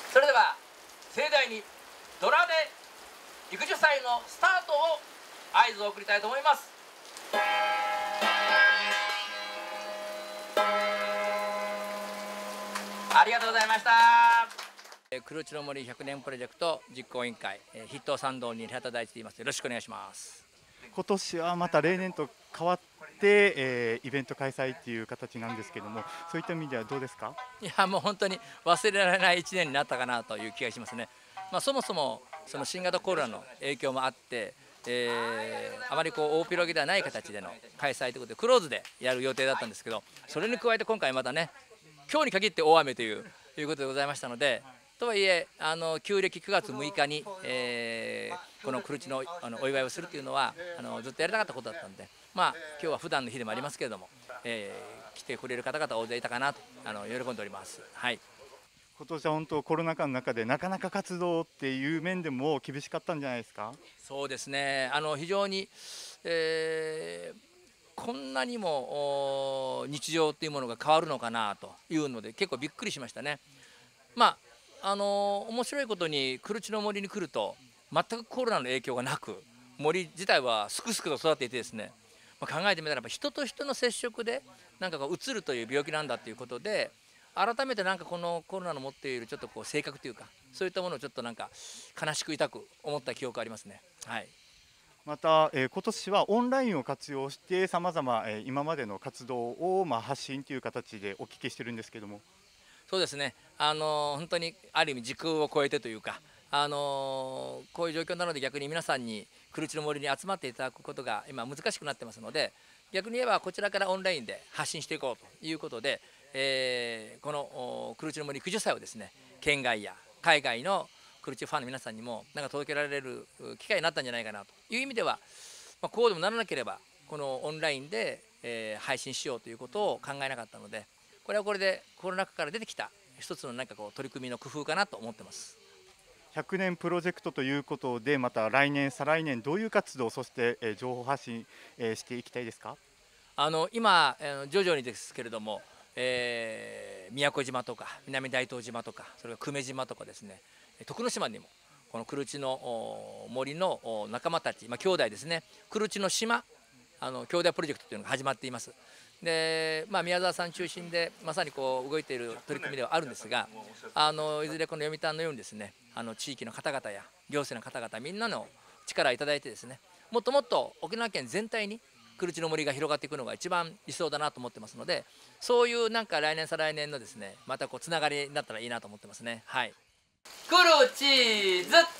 それでは盛大にドラで育樹祭のスタートを合図を送りたいと思います。ありがとうございました。黒地の森100年プロジェクト実行委員会筆頭参道に平田大地と言います。よろしくお願いします。 今年はまた例年と変わって、イベント開催っていう形なんですけども、そういった意味ではどうですか？ いや、もう本当に忘れられない1年になったかなという気がしますね。そもそもその新型コロナの影響もあって、あまりこう大広げではない形での開催ということでクローズでやる予定だったんですけど、それに加えて今回またね、今日に限って大雨ということでございましたので、とはいえ旧暦9月6日に、この黒地のお祝いをするというのはずっとやりたかったことだったので、今日は普段の日でもありますけれども、来てくれる方々大勢いたかなと喜んでおります。はい。 今年は本当コロナ禍の中でなかなか活動っていう面でも厳しかったんじゃないですか？ そうですね。非常に、こんなにも日常っていうものが変わるのかなというので結構びっくりしましたね。面白いことに黒地の森に来ると全くコロナの影響がなく、森自体はすくすくと育っていてですね、考えてみたらやっぱ人と人の接触でなんかこううつるという病気なんだということで、改めてなんかこのコロナの持っているちょっとこう性格というか、そういったものをちょっとなんか悲しく痛く思った記憶ありますね。はい。 また、今年はオンラインを活用してさまざま今までの活動を発信という形でお聞きしてるんですけども。 そうですね。本当にある意味時空を超えてというか、こういう状況なので逆に皆さんに黒地の森に集まっていただくことが今難しくなってますので、逆に言えばこちらからオンラインで発信していこうということで、この黒地の森育樹祭をですね、県外や海外の黒地ファンの皆さんにもなんか届けられる機会になったんじゃないかなという意味では、こうでもならなければこのオンラインで、配信しようということを考えなかったので、これはこれでコロナ禍から出てきた一つのなんかこう取り組みの工夫かなと思ってます。 100年プロジェクトということで、また来年再来年どういう活動、そして、情報発信、していきたいですか？ 今徐々にですけれども、宮古島とか南大東島とか、それから久米島とかですね、徳之島にもこの黒地の森の仲間たち、兄弟ですね、黒地の島兄弟プロジェクトというのが始まっています。で、宮沢さん中心でまさにこう動いている取り組みではあるんですが、いずれこの読谷のようにですね、地域の方々や行政の方々みんなの力をいただいてですね、もっともっと沖縄県全体に黒地の森が広がっていくのが一番理想だなと思ってますので、そういうなんか来年再来年のですね、またこうつながりになったらいいなと思ってますね。はい。黒地ズ